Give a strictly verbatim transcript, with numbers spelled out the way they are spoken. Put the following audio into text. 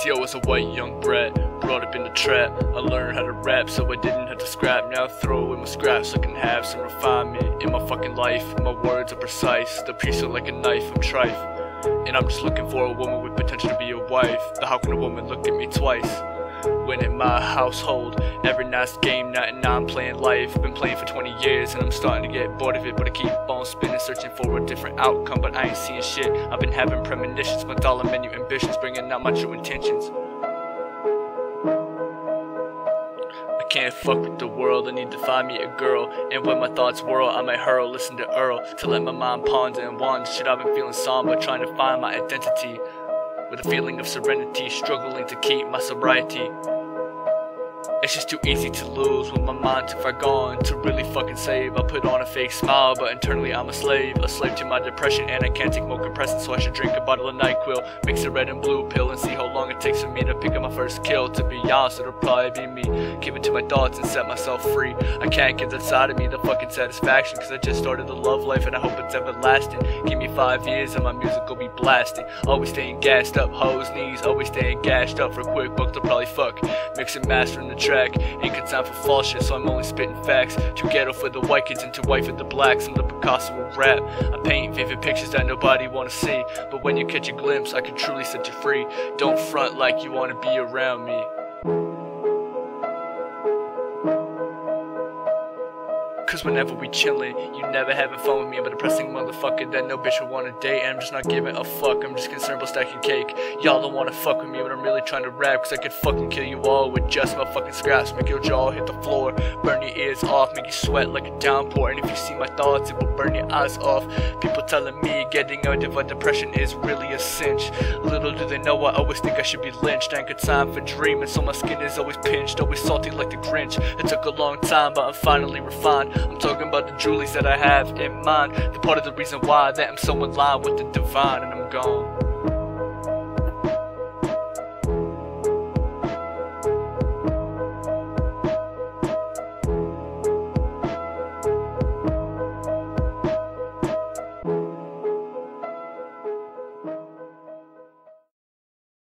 See, I was a white young brat, brought up in the trap. I learned how to rap so I didn't have to scrap. Now I throw away my scraps so I can have some refinement in my fucking life. My words are precise, the piece are like a knife, I'm trife. And I'm just looking for a woman with potential to be a wife. But how can a woman look at me twice? When in my household, every night's game night, and now I'm playing life. Been playing for twenty years and I'm starting to get bored of it, but I keep on spinning, searching for a different outcome, but I ain't seeing shit. I've been having premonitions, my dollar menu ambitions, bringing out my true intentions. I can't fuck with the world, I need to find me a girl. And when my thoughts whirl, I might hurl, listen to Earl, to let my mind ponder and wander. Shit, I've been feeling somber, trying to find my identity, with a feeling of serenity, struggling to keep my sobriety. It's just too easy to lose when my mind too far gone to really fucking save. I put on a fake smile, but internally I'm a slave, a slave to my depression, and I can't take more compressants, so I should drink a bottle of NyQuil, mix a red and blue pill, and see how long it takes for me to pick up my first kill. To be honest, it'll probably be me, give it to my thoughts and set myself free. I can't get that side of me the fucking satisfaction, cause I just started a love life and I hope it's everlasting. Give me five years and my music will be blasting. Always staying gassed up, hoes knees, always staying gashed up for a quick buck to probably fuck. Mix and master in the track, ain't got time for false shit, so I'm only spitting facts. Too ghetto for the white kids and too white for the blacks. I'm the Picasso of rap, I paint vivid pictures that nobody wanna see, but when you catch a glimpse, I can truly set you free. Don't front like you wanna be around me. Cause whenever we chillin', you never having fun with me. I'm a depressing motherfucker that no bitch would wanna date, and I'm just not giving a fuck, I'm just concerned about stacking cake. Y'all don't wanna fuck with me, but I'm really trying to rap, cause I could fucking kill you all with just my fucking scraps. Make your jaw hit the floor, burn your ears off, make you sweat like a downpour. And if you see my thoughts, it will burn your eyes off. People telling me getting out of a depression is really a cinch. Little do they know I always think I should be lynched. I ain't got time for dreaming, so my skin is always pinched, always salty like the Grinch. It took a long time, but I'm finally refined. I'm talking about the Julies that I have in mind, the part of the reason why that I'm so in line with the divine, and I'm gone.